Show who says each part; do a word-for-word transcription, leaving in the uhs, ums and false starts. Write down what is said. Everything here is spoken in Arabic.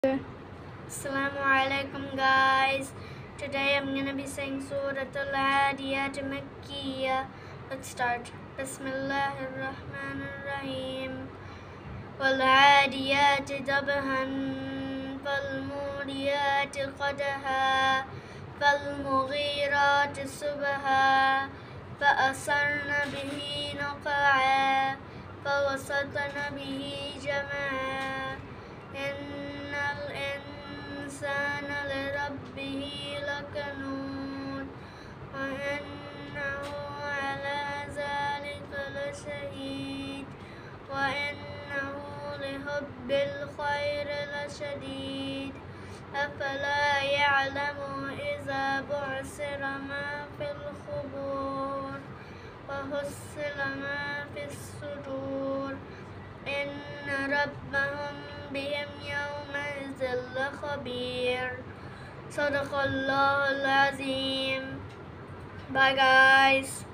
Speaker 1: Assalamu alaikum guys. Today I'm gonna be saying Surah Al-Adiyat Makkiyah. Let's start. Bismillahir Rahmanir Rahim. وَالْعَادِيَاتِ ضَبْحًا فَالْمُورِيَاتِ قَدْحًا فَالْمُغِيرَاتِ صُبْحًا فَأَثَرْنَ بِهِ نَقْعًا فَوَسَطْنَ بِهِ جَمْعًا إِنَّ الْإِنسَانَ لِرَبِّهِ لَكَنُودٌ وَإِنَّهُ عَلَى ذَلِكَ لَشَهِيدٌ وَإِنَّهُ لِحُبِّ الْخَيْرِ لَشَدِيدٌ أَفَلَا يَعْلَمُ إِذَا بُعْثِرَ مَا فِي الْقُبُورِ وَحُصِّلَ مَا فِي الصُّدُورِ إِنَّ رَبَّهُم بِهِمْ يَوْمَئِذٍ لَخَبِيرٌ صدق الله العظيم. Bye guys.